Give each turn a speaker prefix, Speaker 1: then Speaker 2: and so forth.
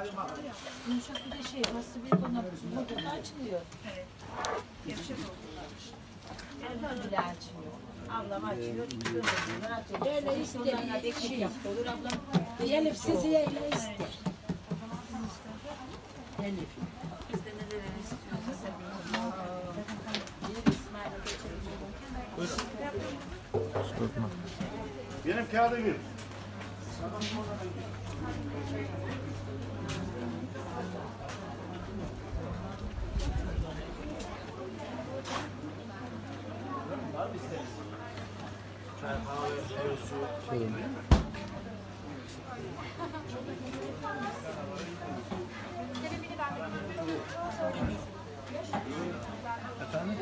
Speaker 1: Yumuşak bir de şey, nasıl bir konu modunda açılıyor.
Speaker 2: Evet. Gevşek oldular işte.
Speaker 1: Bile açıyor.
Speaker 3: Ablam açıyor.
Speaker 1: Öyle istediği şey.
Speaker 3: Olur ablam.
Speaker 1: Elif sizi öyle ister. Elif.
Speaker 2: Biz de neler istiyoruz.
Speaker 4: Benim kağıdı ver. Efendim?